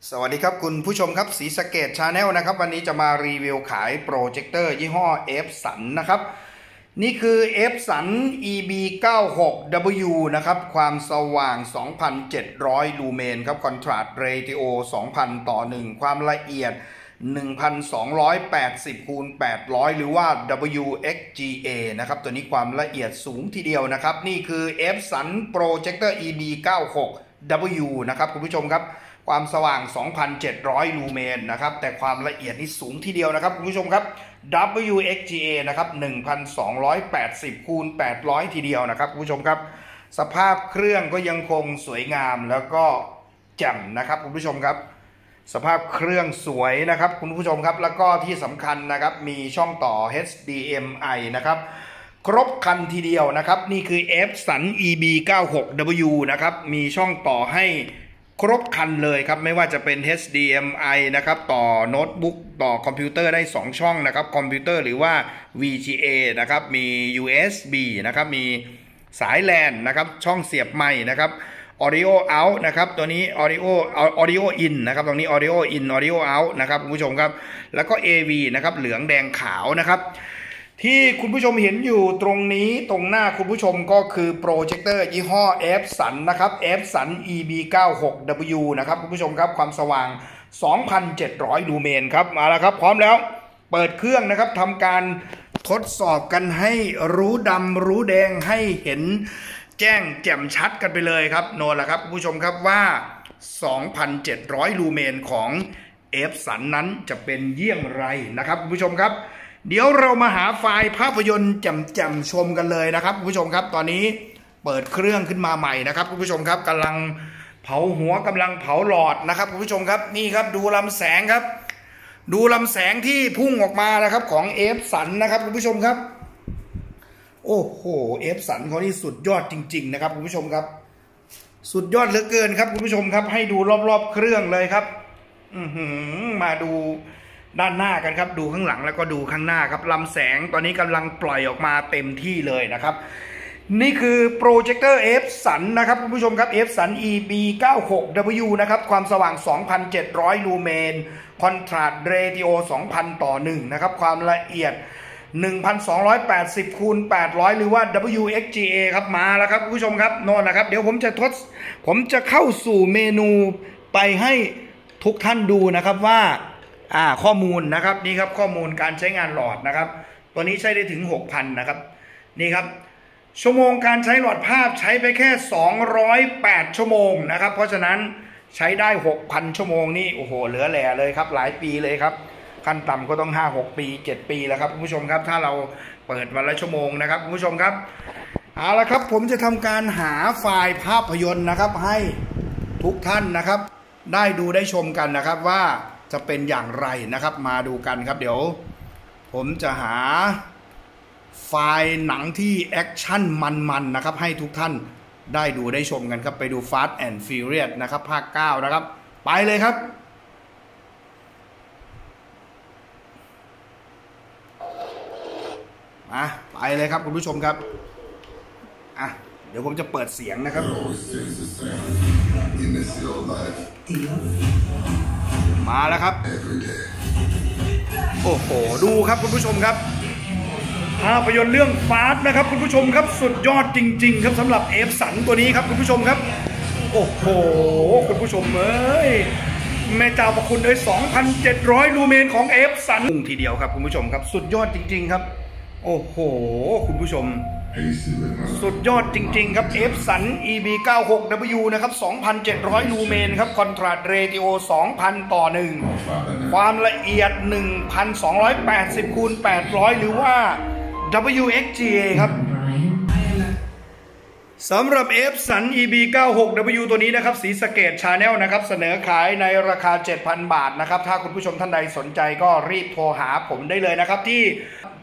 สวัสดีครับคุณผู้ชมครับศรีสะเกษชาแนลนะครับวันนี้จะมารีวิวขายโปรเจคเตอร์ยี่ห้อ Epson นะครับนี่คือ Epson EB96W นะครับความสว่าง 2,700 ลูเมนครับคอนทราสต์เรติโอ 2,000 ต่อ 1 ความละเอียด 1,280 คูณ 800 หรือว่า WXGA นะครับตัวนี้ความละเอียดสูงทีเดียวนะครับนี่คือ Epson Projector EB96W นะครับคุณผู้ชมครับความสว่าง 2,700 ลูเมนนะครับแต่ความละเอียดนี่สูงทีเดียวนะครับคุณผู้ชมครับ WXGA นะครับ 1,280 คูณ 800 ทีเดียวนะครับคุณผู้ชมครับสภาพเครื่องก็ยังคงสวยงามแล้วก็แจ่มนะครับคุณผู้ชมครับสภาพเครื่องสวยนะครับคุณผู้ชมครับแล้วก็ที่สำคัญนะครับมีช่องต่อ HDMI นะครับครบคันทีเดียวนะครับนี่คือ Epson EB96W นะครับมีช่องต่อให้ครบคันเลยครับไม่ว่าจะเป็น HDMI นะครับต่อโน้ตบุ๊กต่อคอมพิวเตอร์ได้2ช่องนะครับคอมพิวเตอร์หรือว่า VGA นะครับมี USB นะครับมีสาย LAN นะครับช่องเสียบไมค์นะครับ Audio out นะครับตัวนี้ Audio in นะครับตรงนี้ Audio in Audio out นะครับคุณผู้ชมครับแล้วก็ AV นะครับเหลืองแดงขาวนะครับที่คุณผู้ชมเห็นอยู่ตรงนี้ตรงหน้าคุณผู้ชมก็คือโปรเจคเตอร์ยี่ห้อ Epson นะครับ Epson EB96W นะครับคุณผู้ชมครับความสว่าง 2,700 ลูเมนครับมาแล้วครับพร้อมแล้วเปิดเครื่องนะครับทำการทดสอบกันให้รู้ดำรู้แดงให้เห็นแจ้งแจ่มชัดกันไปเลยครับโน่นแหละครับคุณผู้ชมครับว่า 2,700 ลูเมนของ Epson นั้นจะเป็นเยี่ยงไรนะครับคุณผู้ชมครับเดี๋ยวเรามาหาไฟล์ภาพยนตร์แจ่มๆชมกันเลยนะครับคุณผู้ชมครับตอนนี้เปิดเครื่องขึ้นมาใหม่นะครับคุณผู้ชมครับกำลังเผาหัวกำลังเผาหลอดนะครับคุณผู้ชมครับนี่ครับดูลำแสงครับดูลำแสงที่พุ่งออกมานะครับของEpsonนะครับคุณผู้ชมครับโอ้โหEpsonเขานี่สุดยอดจริงๆนะครับคุณผู้ชมครับสุดยอดเหลือเกินครับคุณผู้ชมครับให้ดูรอบๆเครื่องเลยครับมาดูด้านหน้ากันครับดูข้างหลังแล้วก็ดูข้างหน้าครับลำแสงตอนนี้กำลังปล่อยออกมาเต็มที่เลยนะครับนี่คือโปรเจคเตอร์ Epson นะครับคุณผู้ชมครับ Epson EB96W นะครับความสว่าง 2,700 ลูเมนคอนทราสต์เรติโอ 2,000 ต่อ 1นะครับความละเอียด 1,280 คูณ 800 หรือว่า WXGA ครับมาแล้วครับคุณผู้ชมครับโน่นนะครับเดี๋ยวผมจะเข้าสู่เมนูไปให้ทุกท่านดูนะครับว่าข้อมูลนะครับนี่ครับข้อมูลการใช้งานหลอดนะครับตัวนี้ใช้ได้ถึง 6,000 นะครับนี่ครับชั่วโมงการใช้หลอดภาพใช้ไปแค่208ชั่วโมงนะครับเพราะฉะนั้นใช้ได้ 6,000 ชั่วโมงนี่โอ้โหเหลือแหล่เลยครับหลายปีเลยครับขั้นต่ำก็ต้อง 5-6 ปี 7 ปีแล้วครับคุณผู้ชมครับถ้าเราเปิดวันละชั่วโมงนะครับคุณผู้ชมครับเอาละครับผมจะทำการหาไฟล์ภาพยนตร์นะครับให้ทุกท่านนะครับได้ดูได้ชมกันนะครับว่าจะเป็นอย่างไรนะครับมาดูกันครับเดี๋ยวผมจะหาไฟล์หนังที่แอคชั่นมันๆนะครับให้ทุกท่านได้ดูได้ชมกันครับไปดู Fast and Furious นะครับภาค 9นะครับไปเลยครับไปเลยครับคุณผู้ชมครับเดี๋ยวผมจะเปิดเสียงนะครับมาแล้วครับโอ้โหดูครับคุณผู้ชมครับภาพยนตร์เรื่องฟาสต์นะครับคุณผู้ชมครับสุดยอดจริงๆครับสำหรับEpsonตัวนี้ครับคุณผู้ชมครับโอ้โหคุณผู้ชมเอ้ยแม่เจ้าประคุณเลย 2,700 ลูเมนของEpsonทีเดียวครับคุณผู้ชมครับสุดยอดจริงๆครับโอ้โหคุณผู้ชมสุดยอดจริงๆครับEpson EB96W นะครับ 2,700 ลูเมนครับคอนทราสต์เรติโอ 2,000 ต่อ 1ความละเอียด 1,280 คูณ 800 หรือว่า WXGA ครับสำหรับEpson EB96W ตัวนี้นะครับศรีสะเกษชาแนลนะครับเสนอขายในราคา 7,000 บาทนะครับถ้าคุณผู้ชมท่านใดสนใจก็รีบโทรหาผมได้เลยนะครับที่